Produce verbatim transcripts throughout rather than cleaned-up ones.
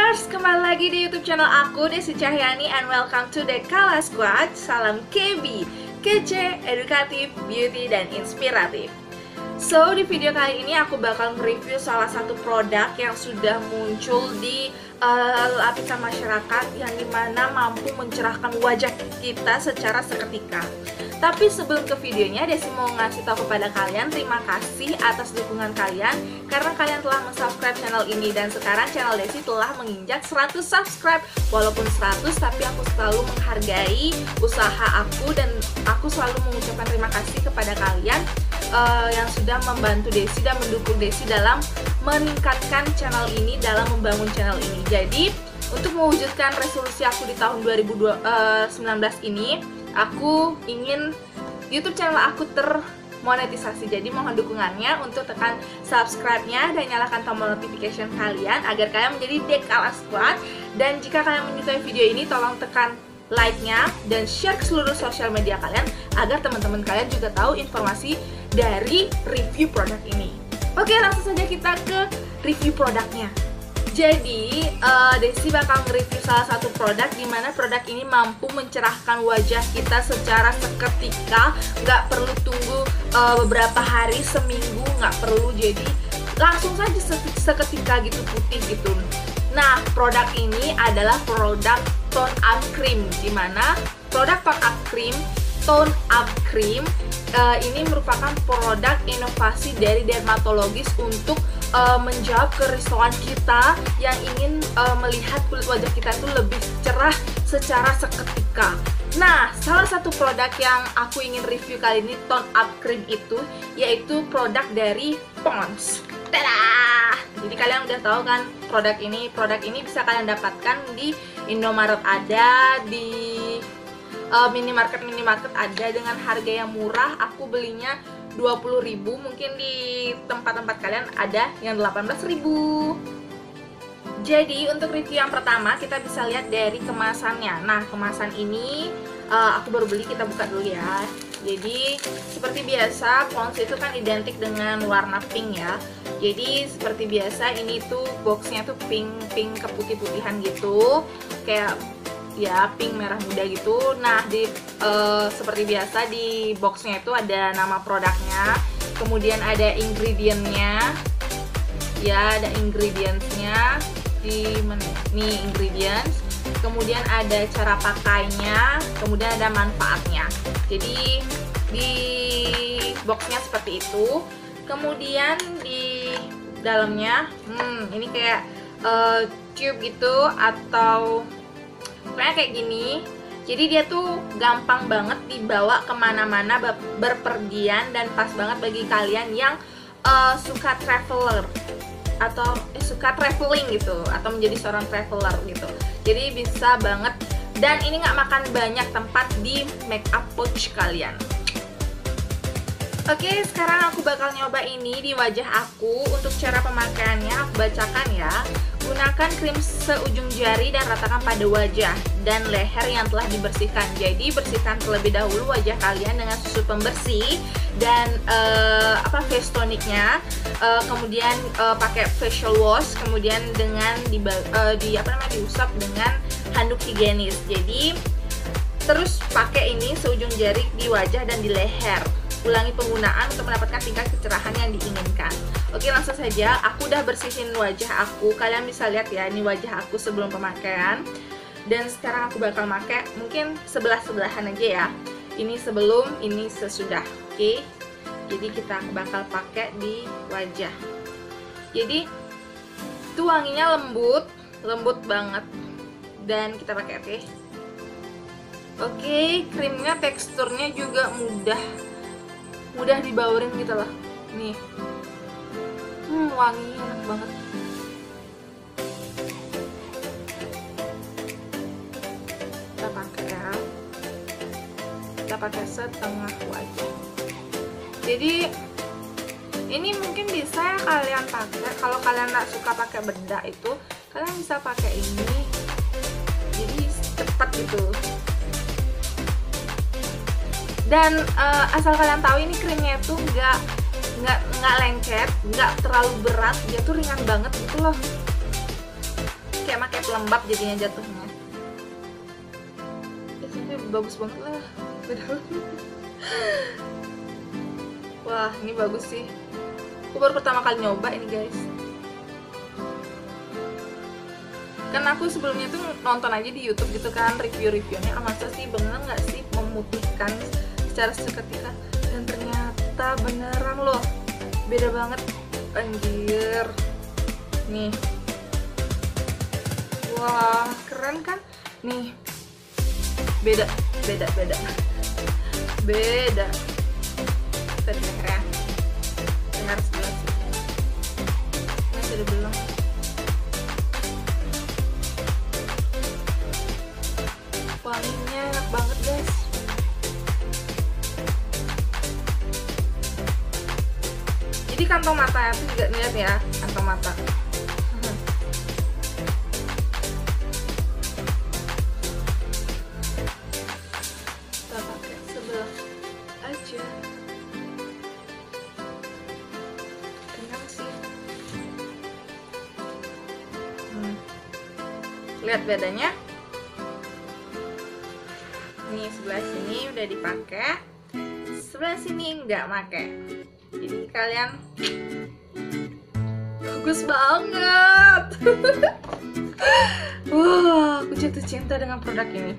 Lovers, kembali lagi di YouTube channel aku, Desi Cahyani, and welcome to The Kala Squad. Salam K B, kece, edukatif, beauty, dan inspiratif. So, di video kali ini aku bakal mereview salah satu produk yang sudah muncul di uh, lapisan masyarakat, yang dimana mampu mencerahkan wajah kita secara seketika. Tapi sebelum ke videonya, Desi mau ngasih tahu kepada kalian terima kasih atas dukungan kalian karena kalian telah mensubscribe channel ini, dan sekarang channel Desi telah menginjak seratus subscribe. Walaupun seratus, tapi aku selalu menghargai usaha aku dan aku selalu mengucapkan terima kasih kepada kalian uh, yang sudah membantu Desi dan mendukung Desi dalam meningkatkan channel ini, dalam membangun channel ini. Jadi, untuk mewujudkan resolusi aku di tahun dua ribu sembilan belas ini, aku ingin YouTube channel aku termonetisasi. Jadi mohon dukungannya untuk tekan subscribe-nya dan nyalakan tombol notification kalian agar kalian menjadi The Kala Squad. Dan jika kalian menyukai video ini, tolong tekan like-nya dan share ke seluruh sosial media kalian agar teman-teman kalian juga tahu informasi dari review produk ini. Oke, langsung saja kita ke review produknya. Jadi, uh, Desi bakal nge-review salah satu produk di mana produk ini mampu mencerahkan wajah kita secara seketika. Nggak perlu tunggu uh, beberapa hari, seminggu, nggak perlu. Jadi, langsung saja seketika gitu, putih gitu. Nah, produk ini adalah produk Tone Up Cream, di mana produk Tone Up Cream, Tone Up Cream uh, ini merupakan produk inovasi dari dermatologis untuk Uh, menjawab kerisauan kita yang ingin uh, melihat kulit wajah kita itu lebih cerah secara seketika. Nah, salah satu produk yang aku ingin review kali ini, Tone Up Cream itu, yaitu produk dari Pond's. Tada! Jadi kalian udah tahu kan produk ini, produk ini bisa kalian dapatkan di Indomaret ada, di uh, minimarket minimarket ada dengan harga yang murah. Aku belinya dua puluh ribu, mungkin di tempat-tempat kalian ada yang delapan belas ribu. Jadi untuk review yang pertama kita bisa lihat dari kemasannya. Nah, kemasan ini uh, aku baru beli, kita buka dulu ya. Jadi seperti biasa, Pond's itu kan identik dengan warna pink ya. Jadi seperti biasa ini tuh boxnya tuh pink pink keputih-putihan gitu, kayak ya pink merah muda gitu. Nah, di uh, seperti biasa di boxnya itu ada nama produknya, kemudian ada ingredientnya, ya ada ingredientsnya di mana nih ingredients, kemudian ada cara pakainya, kemudian ada manfaatnya. Jadi di boxnya seperti itu. Kemudian di dalamnya, hmm, ini kayak uh, tube gitu atau pokoknya kayak gini. Jadi dia tuh gampang banget dibawa kemana-mana berpergian dan pas banget bagi kalian yang uh, suka traveler atau eh, suka traveling gitu, atau menjadi seorang traveler gitu. Jadi bisa banget, dan ini nggak makan banyak tempat di makeup pouch kalian. Oke, sekarang aku bakal nyoba ini di wajah aku. Untuk cara pemakaiannya aku bacakan ya. Gunakan krim seujung jari dan ratakan pada wajah dan leher yang telah dibersihkan. Jadi bersihkan terlebih dahulu wajah kalian dengan susu pembersih dan uh, apa face toniknya. Uh, kemudian uh, pakai facial wash, kemudian dengan di, uh, di apa namanya diusap dengan handuk higienis. Jadi terus pakai ini seujung jari di wajah dan di leher. Ulangi penggunaan untuk mendapatkan tingkat kecerahan yang diinginkan. Oke, langsung saja. Aku udah bersihin wajah aku. Kalian bisa lihat ya, ini wajah aku sebelum pemakaian. Dan sekarang aku bakal pakai mungkin sebelah-sebelahan aja ya. Ini sebelum, ini sesudah. Oke. Jadi kita bakal pakai di wajah. Jadi itu wanginya lembut, lembut banget. Dan kita pakai, oke. Oke, krimnya teksturnya juga mudah. Mudah dibaurin gitu loh. Nih. Hmm, wanginya enak banget. Kita pakai ya. Kita pakai setengah wajah. Jadi ini mungkin bisa kalian pakai kalau kalian nggak suka pakai bedak itu, kalian bisa pakai ini. Jadi cepat gitu. Dan uh, asal kalian tahu, ini krimnya itu nggak nggak nggak lengket, nggak terlalu berat, dia tuh ringan banget gitu loh. Kayak pakai lembab jadinya jatuhnya. Ya, tapi bagus banget lah. Wah, ini bagus sih. Aku baru pertama kali nyoba ini guys. Kan aku sebelumnya tuh nonton aja di YouTube gitu kan review-reviewnya, ah masa sih bener nggak sih memutihkan secara seketika, dan ternyata beneran loh, beda banget anjir. Nih, wah keren kan? Nih, beda, beda, beda, beda. Kita dengar ya, dengar sebelah sih. Masih ada belum? Wanginya enak banget guys. Jadi kantong matanya tuh juga lihat ya, kantong mata. Kita pakai sebelah aja. Kenyang sih. Hmm. Lihat bedanya. Nih sebelah sini udah dipakai, sebelah sini nggak pakai. Jadi kalian bagus banget. Wah, aku jatuh cinta dengan produk ini.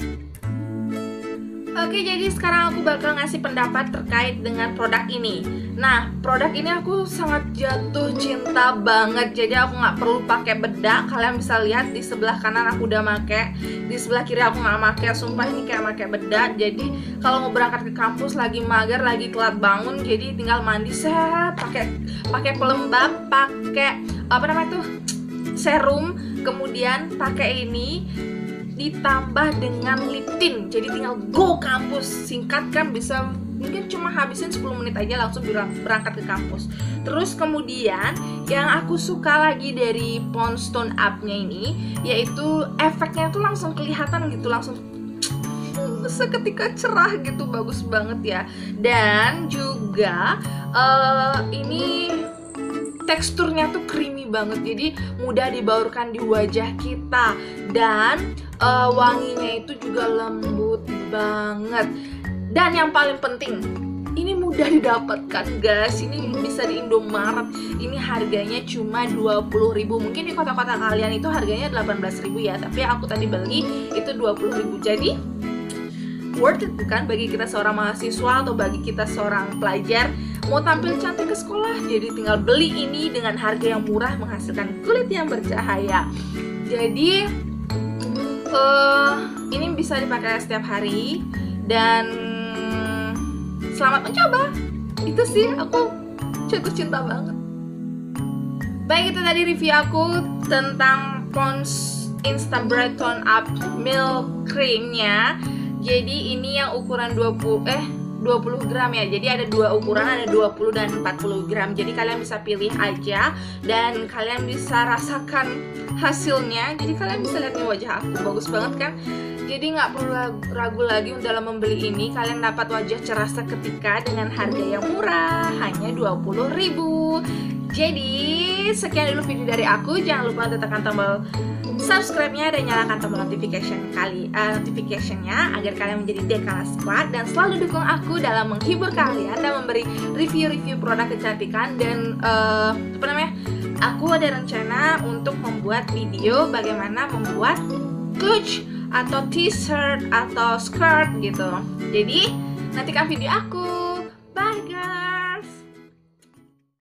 Oke, jadi sekarang aku bakal ngasih pendapat terkait dengan produk ini. Nah, produk ini aku sangat jatuh cinta banget. Jadi aku nggak perlu pakai bedak. Kalian bisa lihat di sebelah kanan aku udah make, di sebelah kiri aku nggak make. Sumpah ini kayak pakai bedak. Jadi kalau mau berangkat ke kampus lagi mager, lagi telat bangun, jadi tinggal mandi set, pakai pakai pelembab, pakai apa namanya tuh serum, kemudian pakai ini ditambah dengan lip tint, jadi tinggal go kampus. Singkat kan, bisa mungkin cuma habisin sepuluh menit aja langsung berangkat ke kampus. Terus kemudian yang aku suka lagi dari Pond's Tone Up-nya ini, yaitu efeknya tuh langsung kelihatan gitu, langsung seketika cerah gitu, bagus banget ya. Dan juga uh, ini teksturnya tuh creamy banget, jadi mudah dibaurkan di wajah kita. Dan uh, wanginya itu juga lembut banget. Dan yang paling penting, ini mudah didapatkan guys. Ini bisa di Indomaret. Ini harganya cuma dua puluh ribu. Mungkin di kota-kota kalian itu harganya delapan belas ribu ya, tapi aku tadi beli itu dua puluh ribu. Jadi worth it bukan bagi kita seorang mahasiswa atau bagi kita seorang pelajar mau tampil cantik ke sekolah. Jadi tinggal beli ini dengan harga yang murah, menghasilkan kulit yang bercahaya. Jadi uh, ini bisa dipakai setiap hari dan selamat mencoba. Itu sih, aku jatuh cinta banget. Baik, itu tadi review aku tentang Pond's Insta Bright Tone Up Milk Cream-nya. Jadi ini yang ukuran dua puluh eh dua puluh gram ya. Jadi ada dua ukuran, ada dua puluh dan empat puluh gram. Jadi kalian bisa pilih aja dan kalian bisa rasakan hasilnya. Jadi kalian bisa lihat nih wajah aku, bagus banget kan? Jadi nggak perlu ragu lagi dalam membeli ini. Kalian dapat wajah cerah seketika dengan harga yang murah, hanya dua puluh ribu. Jadi sekian dulu video dari aku. Jangan lupa tekan tombol subscribe-nya dan nyalakan tombol notification kali uh, notification-nya agar kalian menjadi Dekala Squad dan selalu dukung aku dalam menghibur kalian dan memberi review-review produk kecantikan. Dan uh, apa namanya? Aku ada rencana untuk membuat video bagaimana membuat clutch atau t-shirt atau skirt gitu. Jadi nantikan video aku. Bye guys.